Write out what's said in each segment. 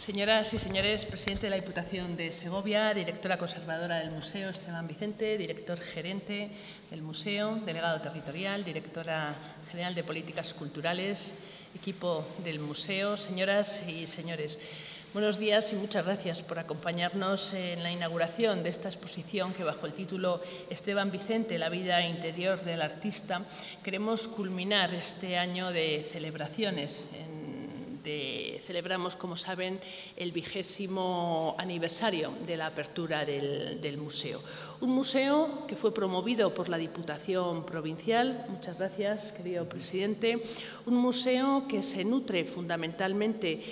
Señoras y señores, presidente de la Diputación de Segovia, directora conservadora del Museo, Esteban Vicente, director gerente del Museo, delegado territorial, directora general de Políticas Culturales, equipo del Museo, señoras y señores. Buenos días y muchas gracias por acompañarnos en la inauguración de esta exposición que, bajo el título Esteban Vicente, la vida interior del artista, queremos culminar este año de celebraciones. Celebramos, como saben, el 20º aniversario de la apertura del museo. Un museo que fue promovido por la Diputación Provincial, muchas gracias, querido presidente, un museo que se nutre fundamentalmente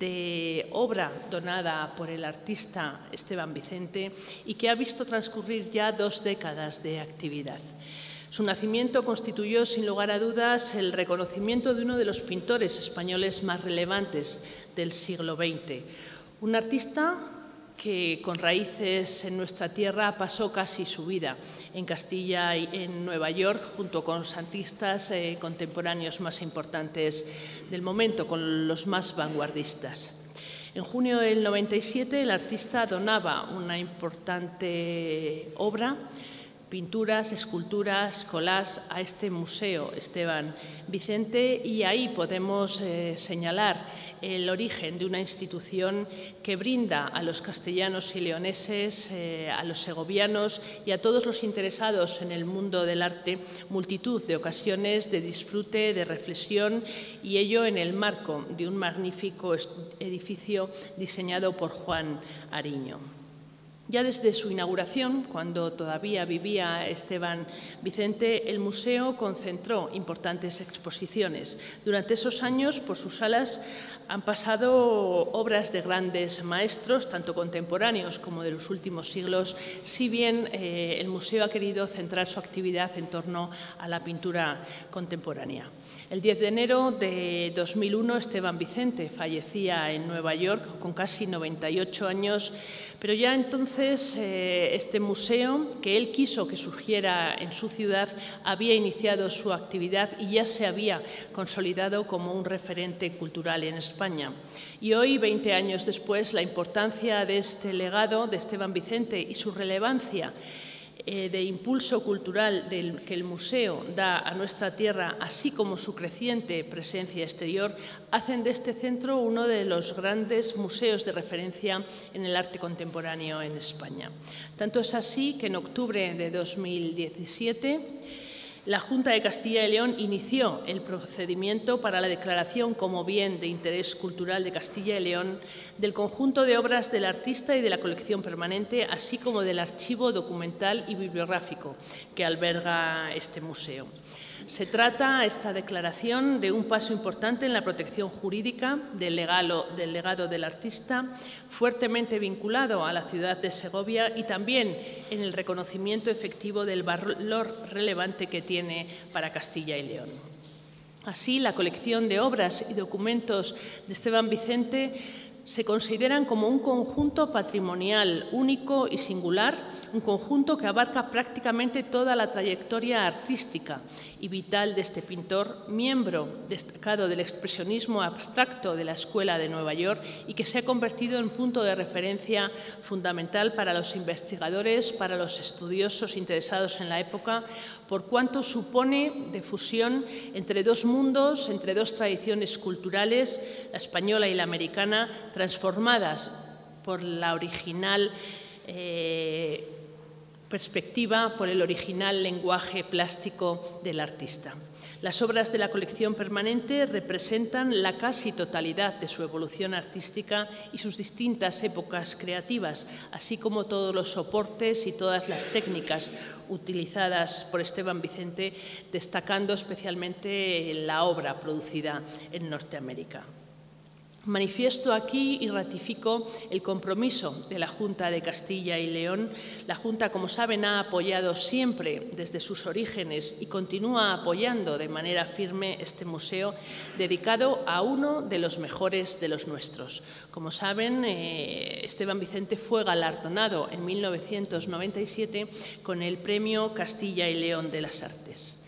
de obra donada por el artista Esteban Vicente y que ha visto transcurrir ya 2 décadas de actividad. Su nacimiento constituyó, sin lugar a dudas, el reconocimiento de uno de los pintores españoles más relevantes del siglo XX. Un artista que, con raíces en nuestra tierra, pasó casi su vida en Castilla y en Nueva York, junto con los artistas contemporáneos más importantes del momento, con los más vanguardistas. En junio del 97, el artista donaba una importante obra, pinturas, esculturas, collages, a este museo Esteban Vicente, y ahí podemos señalar el origen de una institución que brinda a los castellanos y leoneses, a los segovianos y a todos los interesados en el mundo del arte multitud de ocasiones de disfrute, de reflexión, y ello en el marco de un magnífico edificio diseñado por Juan Ariño. Ya desde su inauguración, cuando todavía vivía Esteban Vicente, el museo concentró importantes exposiciones. Durante esos años, por sus salas han pasado obras de grandes maestros, tanto contemporáneos como de los últimos siglos, si bien el museo ha querido centrar su actividad en torno a la pintura contemporánea. El 10 de enero de 2001, Esteban Vicente fallecía en Nueva York con casi 98 años, pero ya entonces este museo, que él quiso que surgiera en su ciudad, había iniciado su actividad y ya se había consolidado como un referente cultural en España. Y hoy, 20 años después, la importancia de este legado de Esteban Vicente y su relevancia de impulso cultural que el museo da a nuestra tierra, así como su creciente presencia exterior, hacen de este centro uno de los grandes museos de referencia en el arte contemporáneo en España. Tanto es así que en octubre de 2017 la Junta de Castilla y León inició el procedimiento para la declaración como bien de interés cultural de Castilla y León del conjunto de obras del artista y de la colección permanente, así como del archivo documental y bibliográfico que alberga este museo. Se trata, esta declaración, de un paso importante en la protección jurídica del legado del artista, fuertemente vinculado a la ciudad de Segovia, y también en el reconocimiento efectivo del valor relevante que tiene para Castilla y León. Así, la colección de obras y documentos de Esteban Vicente se consideran como un conjunto patrimonial único y singular, un conjunto que abarca prácticamente toda la trayectoria artística y vital de este pintor, miembro destacado del expresionismo abstracto de la Escuela de Nueva York y que se ha convertido en punto de referencia fundamental para los investigadores, para los estudiosos interesados en la época, por cuanto supone de fusión entre 2 mundos, entre 2 tradiciones culturales, la española y la americana, transformadas por la original perspectiva, por el original lenguaje plástico del artista. Las obras de la colección permanente representan la casi totalidad de su evolución artística y sus distintas épocas creativas, así como todos los soportes y todas las técnicas utilizadas por Esteban Vicente, destacando especialmente la obra producida en Norteamérica. Manifiesto aquí y ratifico el compromiso de la Junta de Castilla y León. La Junta, como saben, ha apoyado siempre desde sus orígenes y continúa apoyando de manera firme este museo dedicado a uno de los mejores de los nuestros. Como saben, Esteban Vicente fue galardonado en 1997 con el Premio Castilla y León de las Artes.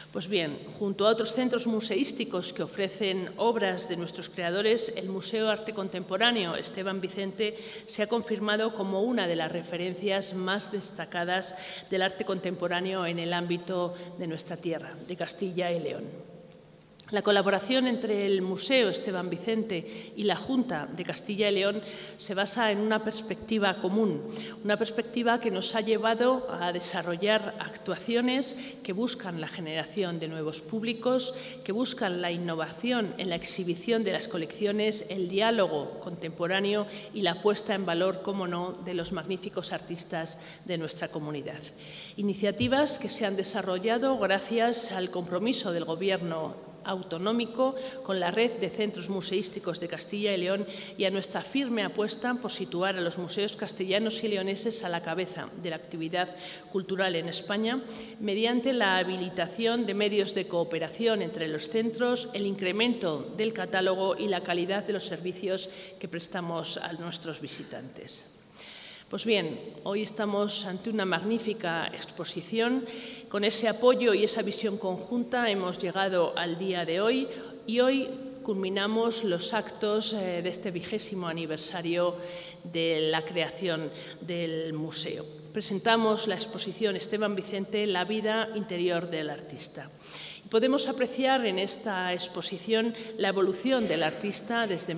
Pues bien, junto a otros centros museísticos que ofrecen obras de nuestros creadores, el Museo Arte Contemporáneo Esteban Vicente se ha confirmado como una de las referencias más destacadas del arte contemporáneo en el ámbito de nuestra tierra, de Castilla y León. La colaboración entre el Museo Esteban Vicente y la Junta de Castilla y León se basa en una perspectiva común, una perspectiva que nos ha llevado a desarrollar actuaciones que buscan la generación de nuevos públicos, que buscan la innovación en la exhibición de las colecciones, el diálogo contemporáneo y la puesta en valor, como no, de los magníficos artistas de nuestra comunidad. Iniciativas que se han desarrollado gracias al compromiso del Gobierno autonómico con la red de centros museísticos de Castilla y León y a nuestra firme apuesta por situar a los museos castellanos y leoneses a la cabeza de la actividad cultural en España mediante la habilitación de medios de cooperación entre los centros, el incremento del catálogo y la calidad de los servicios que prestamos a nuestros visitantes. Pues bien, hoy estamos ante una magnífica exposición. Con ese apoyo y esa visión conjunta hemos llegado al día de hoy y hoy culminamos los actos de este 20º aniversario de la creación del museo. Presentamos la exposición Esteban Vicente, la vida interior del artista. Podemos apreciar en esta exposición la evolución del artista desde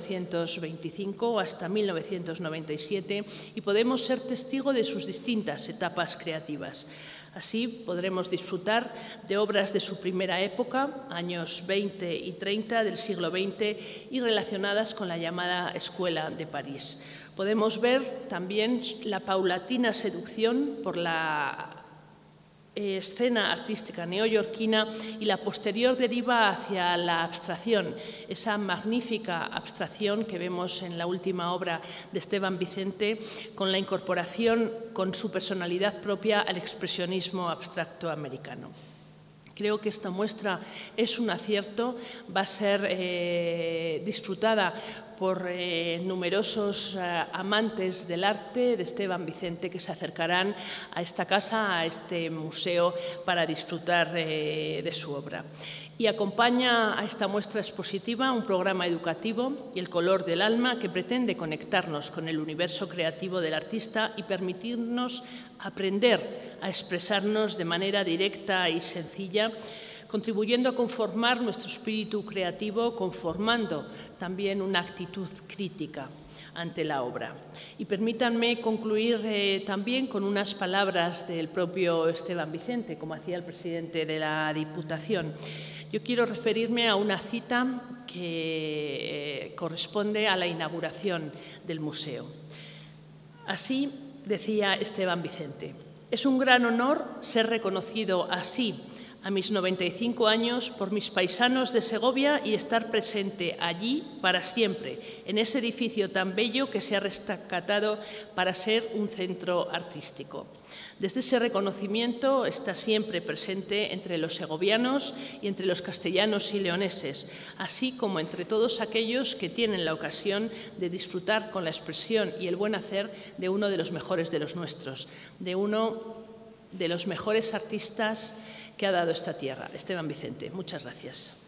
1925 hasta 1997 y podemos ser testigo de sus distintas etapas creativas. Así podremos disfrutar de obras de su primera época, años 20 y 30 del siglo XX y relacionadas con la llamada Escuela de París. Podemos ver también la paulatina seducción por la escena artística neoyorquina y la posterior deriva hacia la abstracción, esa magnífica abstracción que vemos en la última obra de Esteban Vicente, con la incorporación con su personalidad propia al expresionismo abstracto americano. Creo que esta muestra es un acierto, va a ser disfrutada por numerosos amantes del arte de Esteban Vicente que se acercarán a esta casa, a este museo, para disfrutar de su obra. Y acompaña a esta muestra expositiva un programa educativo y el color del alma que pretende conectarnos con el universo creativo del artista y permitirnos aprender a expresarnos de manera directa y sencilla, contribuyendo a conformar nuestro espíritu creativo, conformando también una actitud crítica ante la obra. Y permítanme concluir también con unas palabras del propio Esteban Vicente, como hacía el presidente de la Diputación. Yo quiero referirme a una cita que corresponde a la inauguración del museo. Así decía Esteban Vicente: «Es un gran honor ser reconocido así a mis 95 años por mis paisanos de Segovia y estar presente allí para siempre, en ese edificio tan bello que se ha rescatado para ser un centro artístico». Desde ese reconocimiento está siempre presente entre los segovianos y entre los castellanos y leoneses, así como entre todos aquellos que tienen la ocasión de disfrutar con la expresión y el buen hacer de uno de los mejores de los nuestros, de uno de los mejores artistas que ha dado esta tierra, Esteban Vicente. Muchas gracias.